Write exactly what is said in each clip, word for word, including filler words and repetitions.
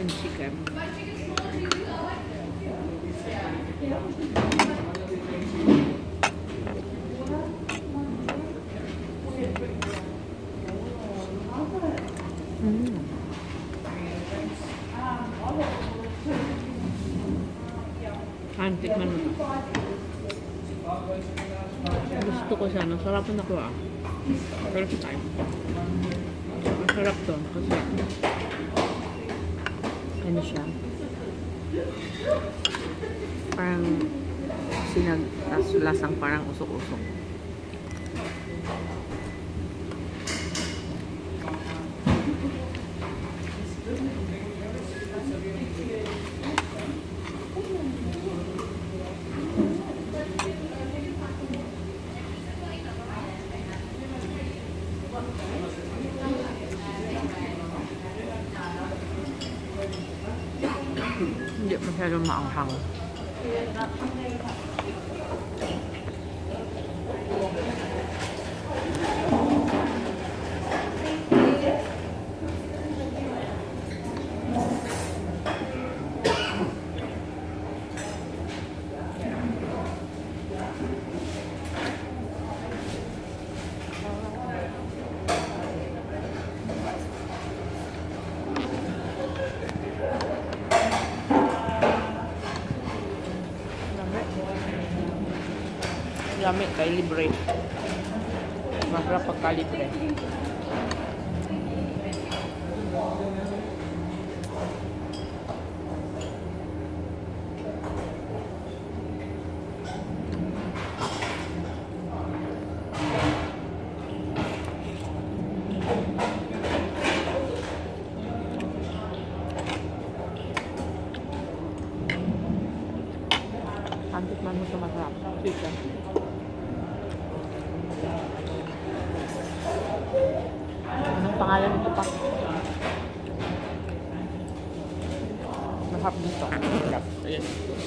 and chicken. Mm. Kain, tikman mo ito. Gusto ko siya. Nasarapan ako ah. First time. Masarap to kasi ano siya, parang sinag lasang parang usok-usok. Hindi masyadong maanghang. Lamig kay libre. Masarap pagka-libre. Antik man mo ito masarap. Chicken. Anong pangalan nito pa? Masarap dito. Masarap. Ayan.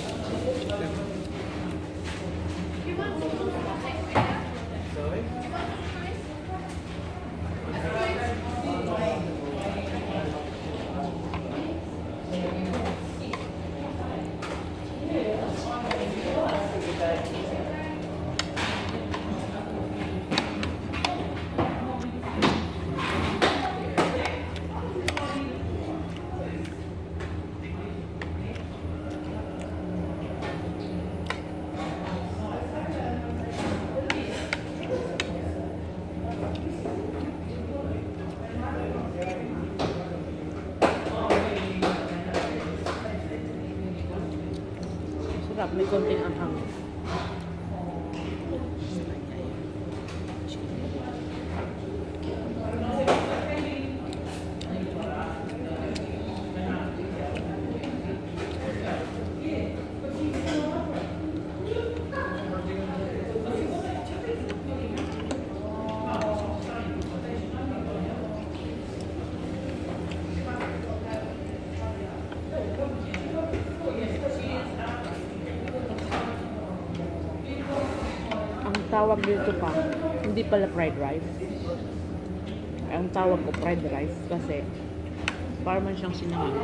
Sarap, may konting anghang. Tawag dito pa, hindi pala fried rice. Ang tawag ko fried rice kasi parang siyang sinahan.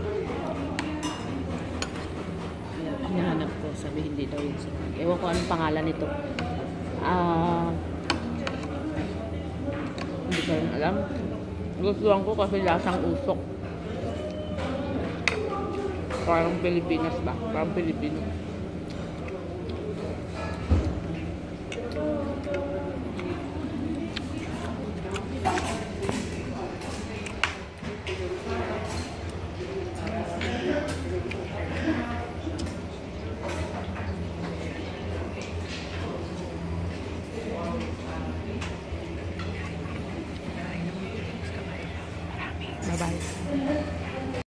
Hinahanap ko, sabi hindi daw yun sinahan. Ewan ko anong pangalan nito. Ah, uh, hindi ko rin alam. Gustuhan ko kasi lasang usok. Parang Pilipinas ba? Parang Pilipino.